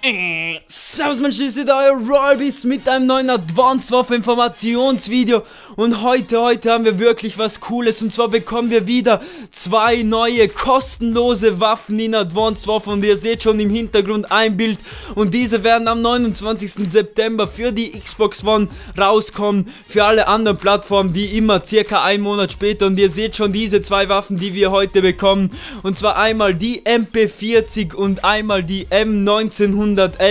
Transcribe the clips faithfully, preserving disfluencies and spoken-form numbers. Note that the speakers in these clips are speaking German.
Äh, Servus Menschen, hier ist euer Royalbeast mit einem neuen Advanced Waffe Informationsvideo. Und heute, heute haben wir wirklich was Cooles. Und zwar bekommen wir wieder zwei neue kostenlose Waffen in Advanced Waffe. Und ihr seht schon im Hintergrund ein Bild. Und diese werden am neunundzwanzigsten September für die Xbox One rauskommen. Für alle anderen Plattformen wie immer circa einen Monat später. Und ihr seht schon diese zwei Waffen, die wir heute bekommen. Und zwar einmal die M P vierzig und einmal die M neunzehnhundertelf.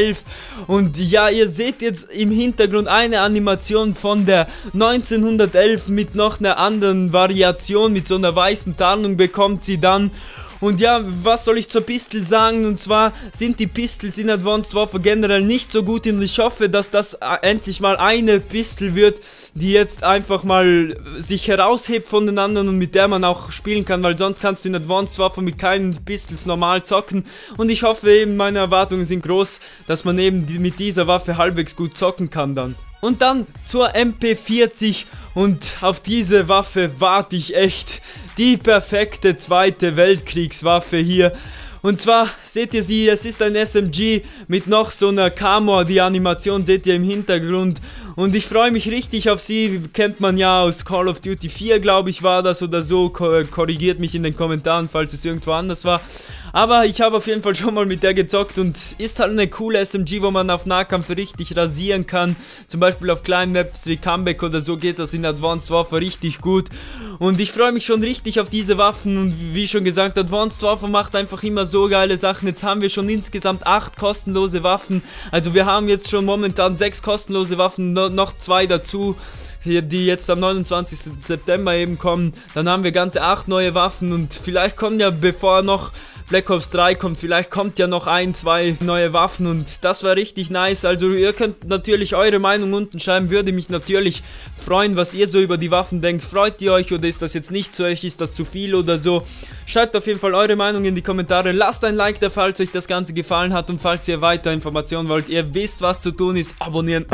Und ja, ihr seht jetzt im Hintergrund eine Animation von der neunzehnhundertelf mit noch einer anderen Variation, mit so einer weißen Tarnung bekommt sie dann. Und ja, was soll ich zur Pistol sagen? Und zwar sind die Pistols in Advanced Warfare generell nicht so gut und ich hoffe, dass das endlich mal eine Pistol wird, die jetzt einfach mal sich heraushebt von den anderen und mit der man auch spielen kann, weil sonst kannst du in Advanced Warfare mit keinen Pistols normal zocken. Und ich hoffe eben, meine Erwartungen sind groß, dass man eben mit dieser Waffe halbwegs gut zocken kann dann. Und dann zur M P vierzig und auf diese Waffe warte ich echt. Die perfekte zweite Weltkriegswaffe hier. Und zwar seht ihr sie, es ist ein S M G mit noch so einer Camo, die Animation seht ihr im Hintergrund. Und ich freue mich richtig auf sie, kennt man ja aus Call of Duty vier, glaube ich war das oder so, korrigiert mich in den Kommentaren, falls es irgendwo anders war. Aber ich habe auf jeden Fall schon mal mit der gezockt und ist halt eine coole S M G, wo man auf Nahkampf richtig rasieren kann. Zum Beispiel auf kleinen Maps wie Comeback oder so geht das in Advanced Warfare richtig gut. Und ich freue mich schon richtig auf diese Waffen und wie schon gesagt, Advanced Warfare macht einfach immer so geile Sachen. Jetzt haben wir schon insgesamt acht kostenlose Waffen. Also wir haben jetzt schon momentan sechs kostenlose Waffen, noch zwei dazu, die jetzt am neunundzwanzigsten September eben kommen. Dann haben wir ganze acht neue Waffen und vielleicht kommen ja, bevor noch Black Ops drei kommt, vielleicht kommt ja noch ein, zwei neue Waffen und das war richtig nice. Also ihr könnt natürlich eure Meinung unten schreiben, würde mich natürlich freuen, was ihr so über die Waffen denkt. Freut ihr euch oder ist das jetzt nicht zu euch, ist das zu viel oder so? Schreibt auf jeden Fall eure Meinung in die Kommentare, lasst ein Like da, falls euch das Ganze gefallen hat und falls ihr weiter Informationen wollt, ihr wisst was zu tun ist, abonnieren.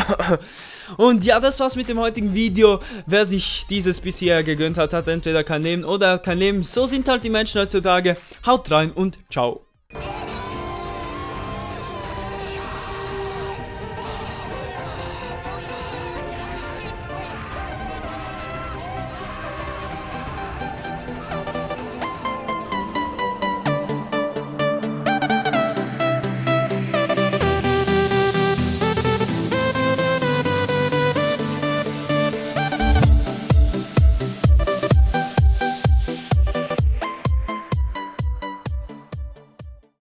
Und ja, das war's mit dem heutigen Video. Wer sich dieses bisher gegönnt hat, hat entweder kein Leben oder kein Leben. So sind halt die Menschen heutzutage. Haut rein und ciao.